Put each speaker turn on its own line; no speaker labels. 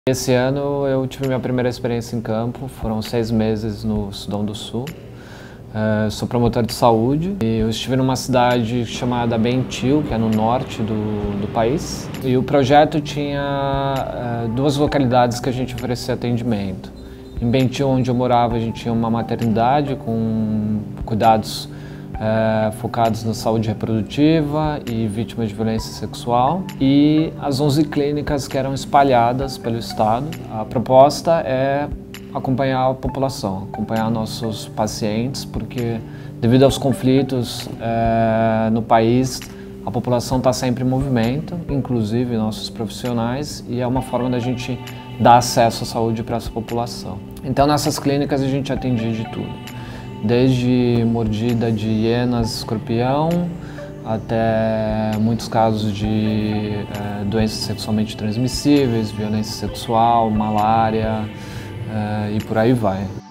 Esse ano eu tive minha primeira experiência em campo, foram 6 meses no Sudão do Sul. Sou promotor de saúde e eu estive numa cidade chamada Bentiu, que é no norte do país. E o projeto tinha duas localidades que a gente oferecia atendimento. Em Bentiu, onde eu morava, a gente tinha uma maternidade com cuidados focados na saúde reprodutiva e vítimas de violência sexual, e as 11 clínicas que eram espalhadas pelo estado. A proposta é acompanhar a população, acompanhar nossos pacientes, porque devido aos conflitos no país, a população está sempre em movimento, inclusive nossos profissionais, e é uma forma da gente dar acesso à saúde para essa população. Então nessas clínicas a gente atendia de tudo. Desde mordida de hienas, escorpião, até muitos casos de doenças sexualmente transmissíveis, violência sexual, malária e por aí vai.